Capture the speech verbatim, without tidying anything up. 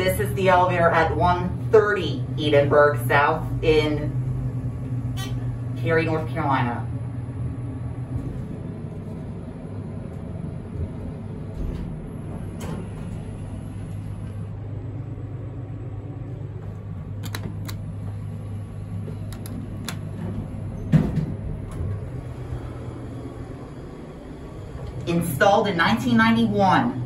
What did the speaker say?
This is the elevator at one thirty Edinburgh South in Cary, North Carolina. Installed in nineteen ninety-one.